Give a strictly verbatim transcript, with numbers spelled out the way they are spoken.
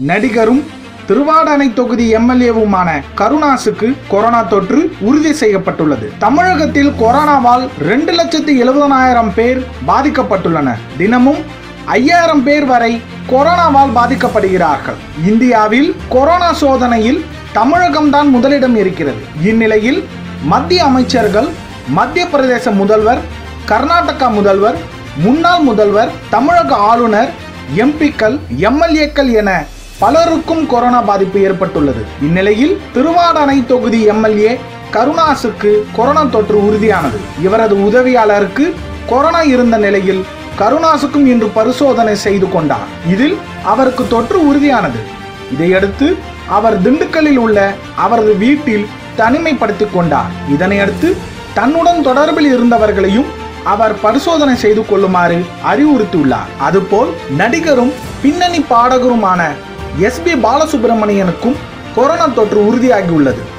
நடிகரும் திருவாடானை தொகுதி எம்எல்ஏவுமான கருணாசுக்கு கொரோனா தொற்று உறுதி செய்யப்பட்டுள்ளது. தமிழகத்தில் கொரோனாவால் இரண்டு லட்சத்தி எழுபதனாயிரம் பேர் பாதிக்கப்பட்டுள்ளனர். தினமும் ஐயாயிரம் பேர் வரை கொரோனாவால் பாதிக்கப்படுகிறார்கள். இந்தியாவில் கொரோனா சோதனையில் தமிழகம்தான் முதலிடம் இருக்கிறது. இந்நிலையில் மத்திய அமைச்சர்கள், மத்திய பிரதேச முதல்வர், கர்நாடகா முதல்வர், முன்னாள் முதல்வர், தமிழக ஆளுநர், எம்பிக்கள், எம்எல்ஏக்கள் என பலருக்கும் கொரோனா பாதிப்பு ஏற்பட்டுள்ளது. இந்நிலையில் திருவாடானை தொகுதி எம்எல்ஏ கருணாசுக்கு கொரோனா தொற்று உறுதியானது. இவரது உதவியாளருக்கு கொரோனா இருந்த நிலையில் கருணாசுக்கும் இன்று பரிசோதனை செய்து கொண்டார். இதில் அவருக்கு தொற்று உறுதியானது. இதையடுத்து அவர் திண்டுக்கல்லில் உள்ள அவரது வீட்டில் தனிமைப்படுத்திக் கொண்டார். இதனையடுத்து தன்னுடன் தொடர்பில் இருந்தவர்களையும் அவர் பரிசோதனை செய்து கொள்ளுமாறு அறிவுறுத்தியுள்ளார். அதுபோல் நடிகரும் பின்னணி பாடகருமான எஸ் பி பாலசுப்ரமணியனுக்கும் கொரோனா தொற்று உறுதியாகியுள்ளது.